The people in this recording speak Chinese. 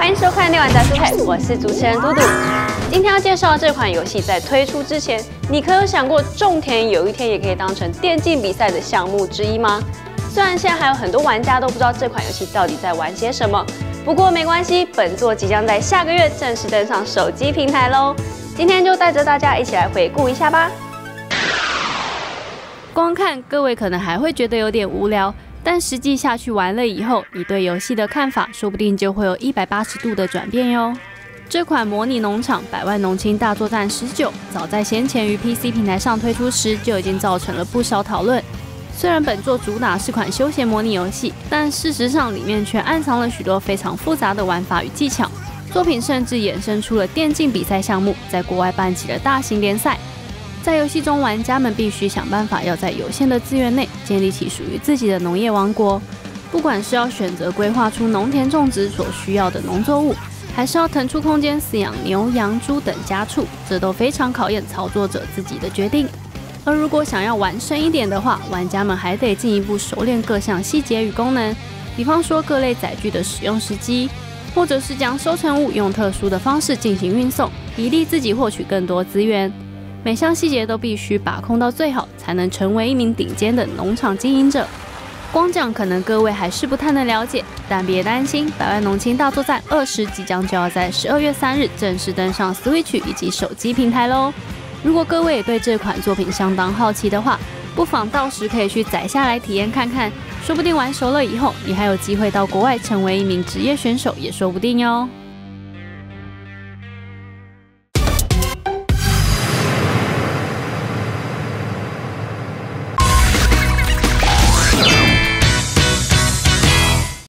欢迎收看《六玩杂书配》，我是主持人嘟嘟。今天要介绍的这款游戏，在推出之前，你可有想过种田有一天也可以当成电竞比赛的项目之一吗？虽然现在还有很多玩家都不知道这款游戏到底在玩些什么，不过没关系，本作即将在下个月正式登上手机平台喽。今天就带着大家一起来回顾一下吧。光看各位可能还会觉得有点无聊。 但实际下去玩了以后，你对游戏的看法说不定就会有180度的转变哟。这款模拟农场百万农青大作战19，早在先前于 PC 平台上推出时就已经造成了不少讨论。虽然本作主打是款休闲模拟游戏，但事实上里面却暗藏了许多非常复杂的玩法与技巧。作品甚至衍生出了电竞比赛项目，在国外办起了大型联赛。 在游戏中，玩家们必须想办法要在有限的资源内建立起属于自己的农业王国。不管是要选择规划出农田种植所需要的农作物，还是要腾出空间饲养牛、羊、猪等家畜，这都非常考验操作者自己的决定。而如果想要玩深一点的话，玩家们还得进一步熟练各项细节与功能，比方说各类载具的使用时机，或者是将收成物用特殊的方式进行运送，以利自己获取更多资源。 每项细节都必须把控到最好，才能成为一名顶尖的农场经营者。光讲可能各位还是不太能了解，但别担心，《百万农青大作战20》即将就要在12月3日正式登上 Switch 以及手机平台喽。如果各位也对这款作品相当好奇的话，不妨到时可以去载下来体验看看，说不定玩熟了以后，你还有机会到国外成为一名职业选手也说不定哟。